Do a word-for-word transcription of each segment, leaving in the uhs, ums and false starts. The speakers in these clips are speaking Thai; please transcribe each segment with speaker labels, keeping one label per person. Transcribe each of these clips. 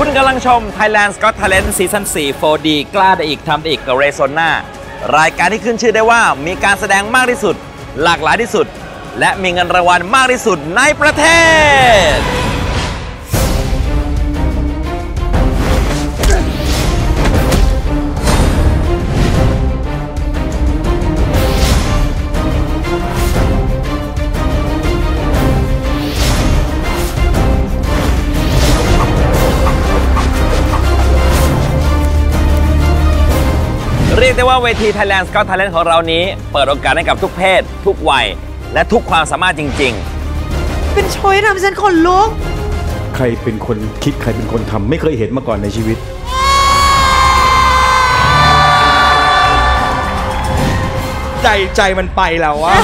Speaker 1: คุณกำลังชม Thailand's Got Talent ซีซั่น สี่ โฟร์ ดี กล้าได้อีกทำได้อีกกับเรโซน่ารายการที่ขึ้นชื่อได้ว่ามีการแสดงมากที่สุดหลากหลายที่สุดและมีเงินรางวัลมากที่สุดในประเทศเรียกได้ว่าเวที Thailand's Got Talent ของเรานี้เปิดโอกาสให้กับทุกเพศทุกวัยและทุกความสามารถจริงๆ
Speaker 2: เป็นช้อยทำฉันขนลุก
Speaker 3: ใครเป็นคนคิดใครเป็นคนทำไม่เคยเห็นมาก่อนในชีวิต
Speaker 4: ใจใจมันไปแล้ววะ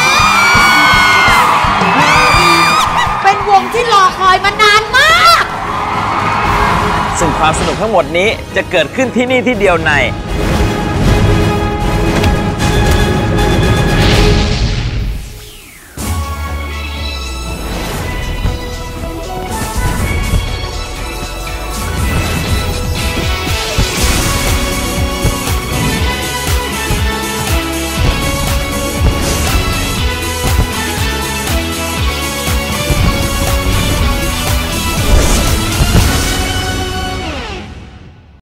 Speaker 2: เป็นวงที่รอคอยมานานมาก
Speaker 1: ซึ่งความสนุกทั้งหมดนี้จะเกิดขึ้นที่นี่ที่เดียวใน